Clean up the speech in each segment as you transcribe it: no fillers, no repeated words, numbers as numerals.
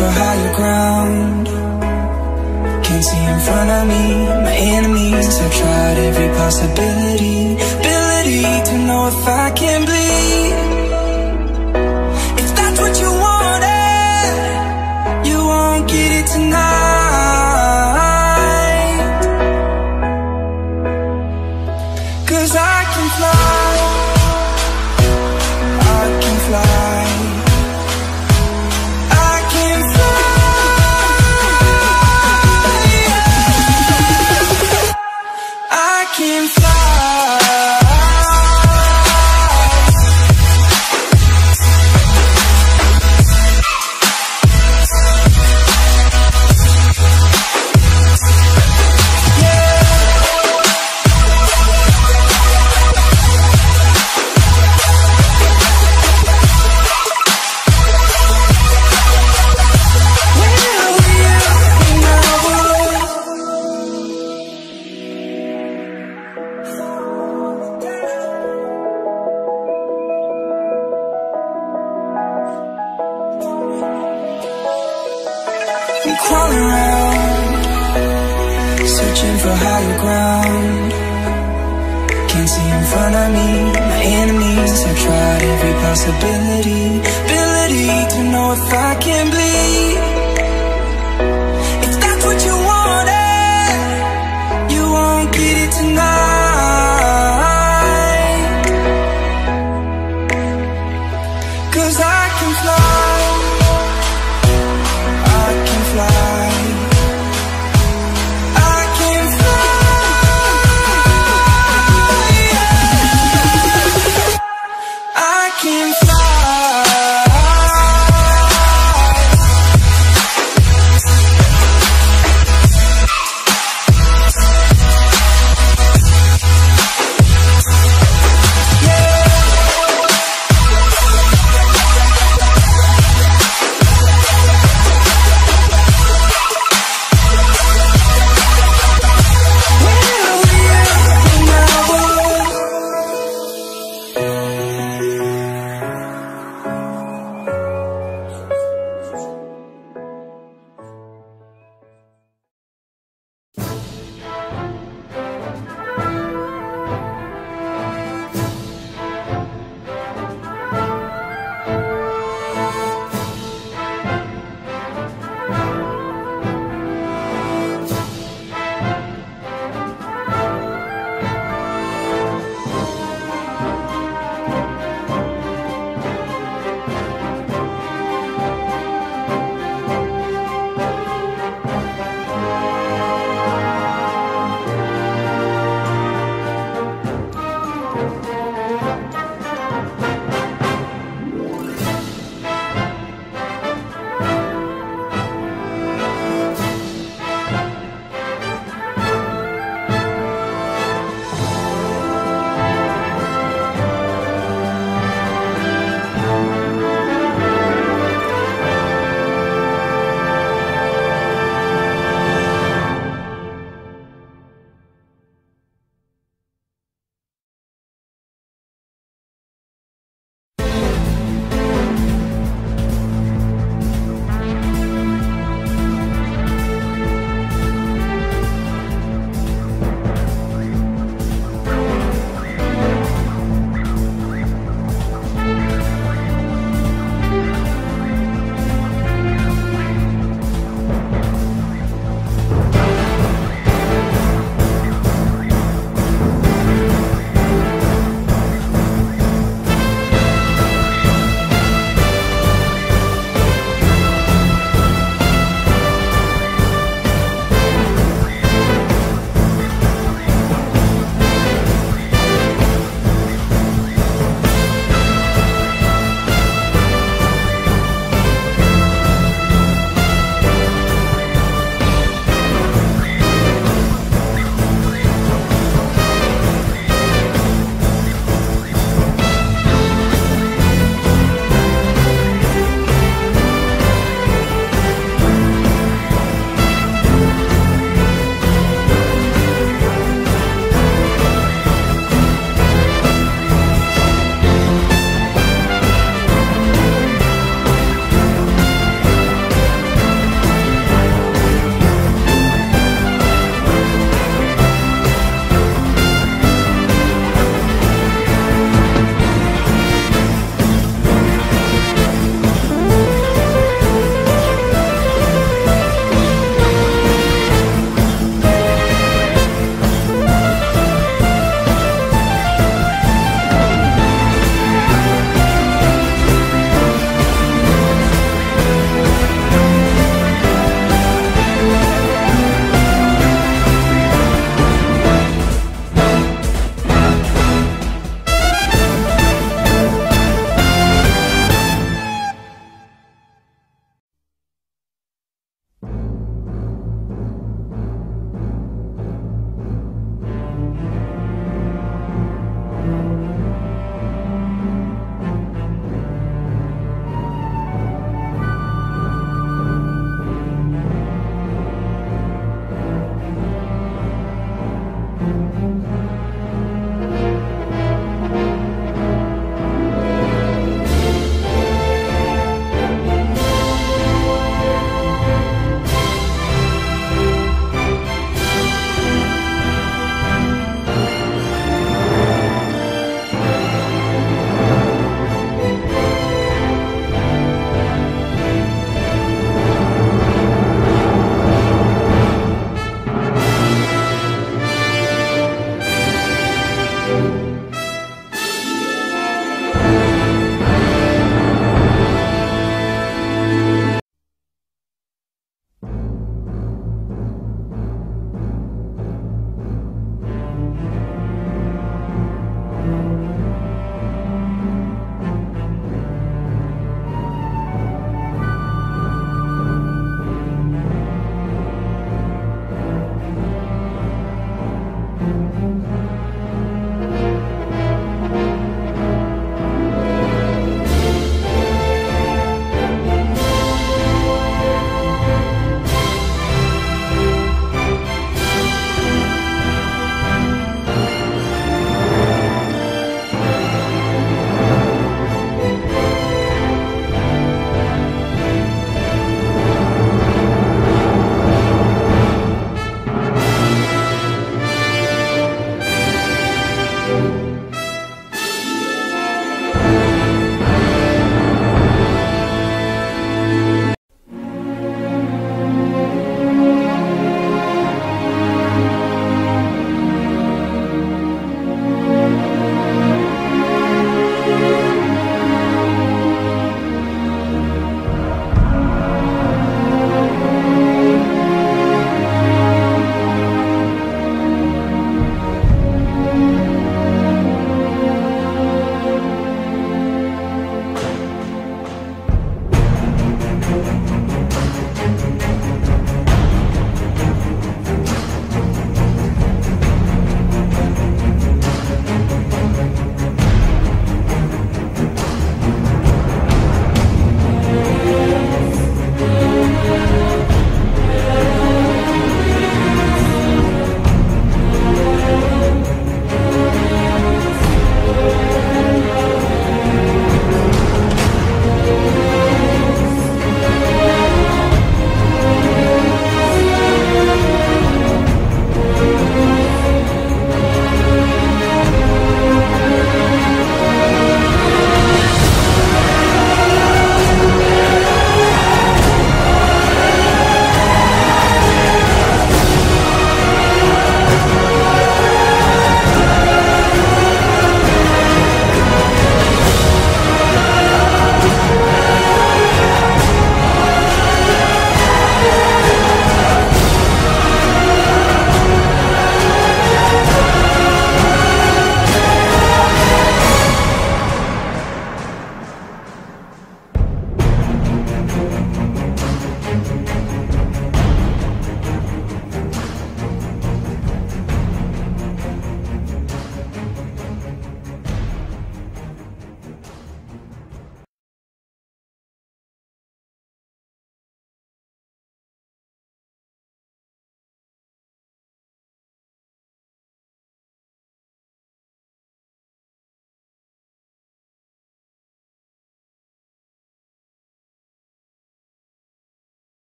for higher ground. Can't see in front of me, my enemies. I've tried every possibility, ability to know if I can bleed. If that's what you wanted, you won't get it tonight. 'Cause I can fly, I can fly. I'm crawling around, searching for higher ground. Can't see in front of me, my enemies. I've tried every possibility, ability to know if I can bleed. If that's what you wanted, you won't get it tonight. 'Cause I can fly, I can fly. I can fly, I can fly.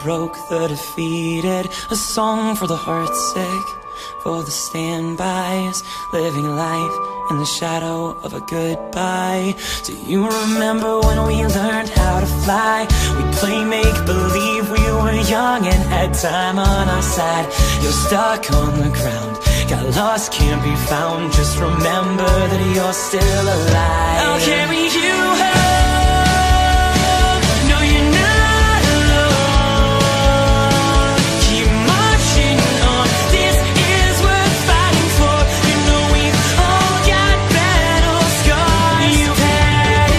broke, the defeated, a song for the heartsick, for the standbys, living life in the shadow of a goodbye. Do you remember when we learned how to fly? We'd play make-believe, we were young and had time on our side. You're stuck on the ground, got lost, can't be found. Just remember that you're still alive. I'll carry you home. No, you're not alone. Keep marching on. This is worth fighting for. You know we've all got battle scars. You've had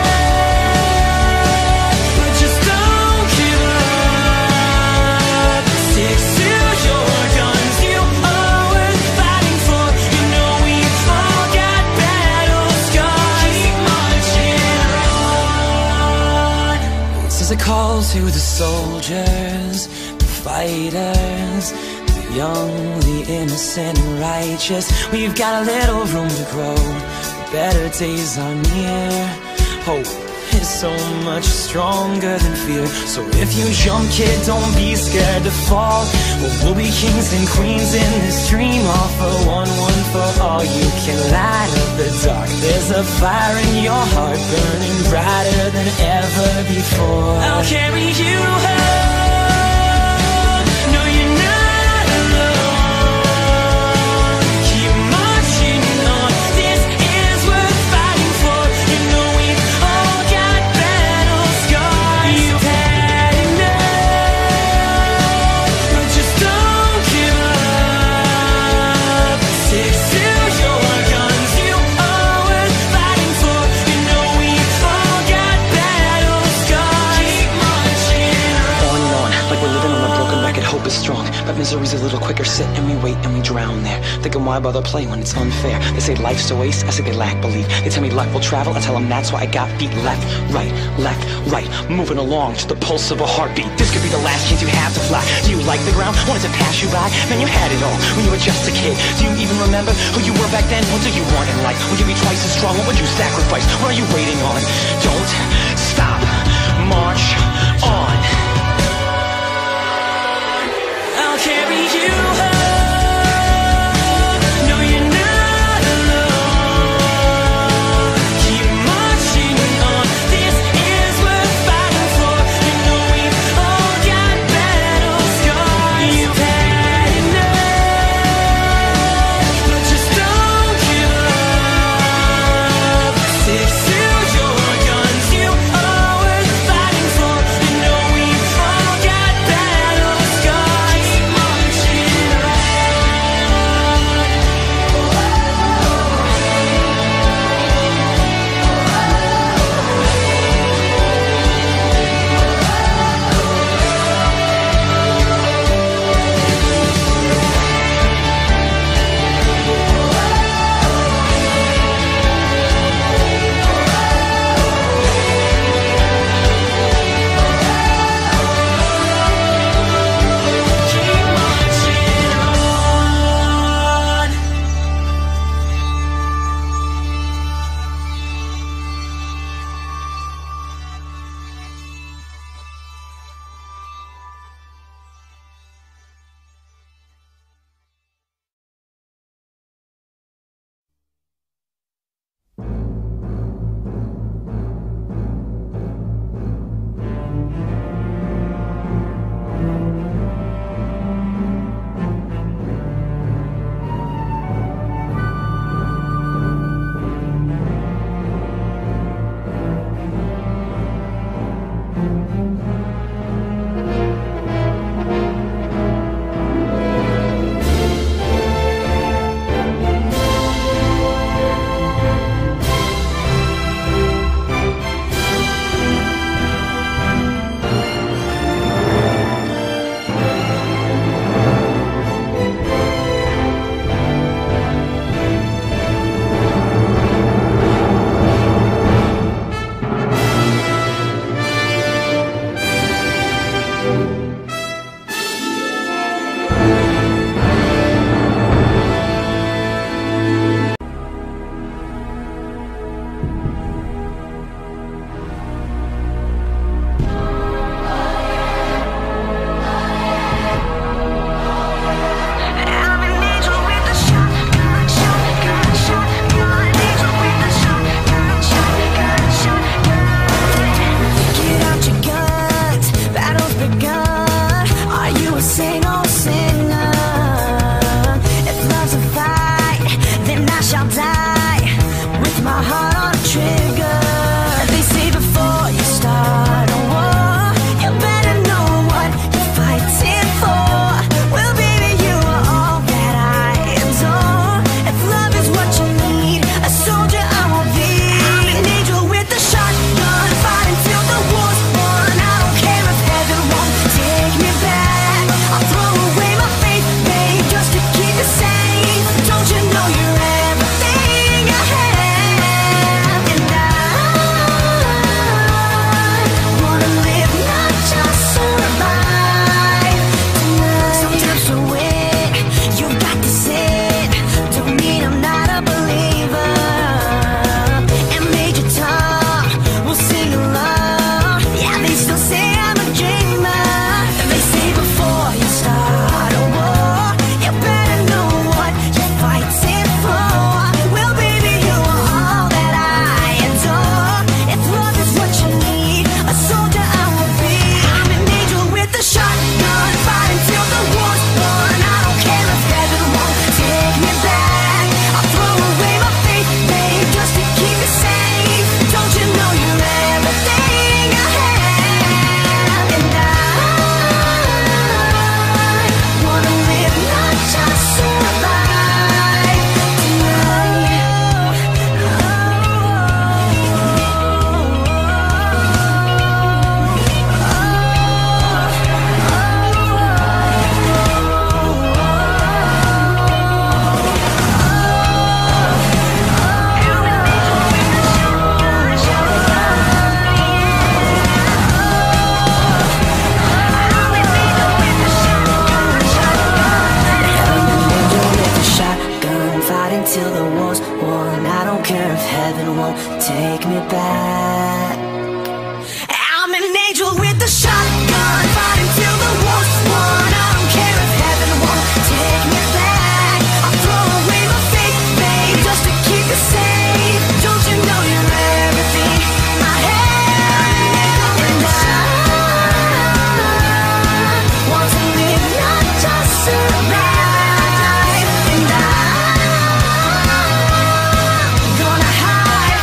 enough, but just don't give up. Stick to your guns. You are worth fighting for. You know we've all got battle scars. Keep marching on. This is a call to the soldiers, the fighters, the young, the innocent and righteous. We've got a little room to grow. The better days are near. Hope is so much stronger than fear. So if you jump, kid, don't be scared to fall. Well, we'll be kings and queens in this dream. All for one, one for all. You can light up the dark. There's a fire in your heart burning brighter than ever before. I'll carry you home. No, you're not alone. Keep marching on. This is worth fighting for. You know we've all got battle scars. You've had enough, but just don't give up. Stick to your guns. You are worth fighting for. You know we've all got battle scars. Keep marching On and on, like we're living on a broken record. Hope is strong, but misery's a little quicker. Sit and we wait and we drown there, thinking why bother play when it's unfair. They say life's a waste, I say they lack belief. They tell me luck will travel, I tell them that's why I got feet. Left, right, moving along to the pulse of a heartbeat. This could be the last chance you have to fly. Do you like the ground? Wanted to pass you by? Man, you had it all when you were just a kid. Do you even remember who you were back then? What do you want in life? Will you be twice as strong? What would you sacrifice? What are you waiting on? Don't stop, march on. I'll carry you home. No, you're not alone. Keep marching on. This is worth fighting for. You know we've all got battle scars. You've had enough, but just don't give up. Stick to your guns. You are worth fighting for. You know we've all got battle scars. Keep marching take me back. I'm an angel with a shotgun, fighting till the war's won. I don't care if heaven won't take me back. I'll throw away my faith, babe, just to keep you safe. Don't you know you're everything I have? And I want to live, not just survive. And I'm gonna hide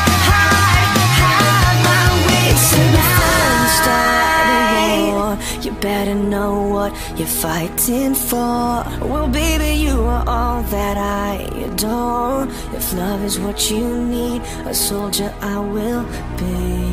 my way tonight. Start a war, you better know what you're fighting for. Well, baby, you are all that I adore. If love is what you need, a soldier I will be.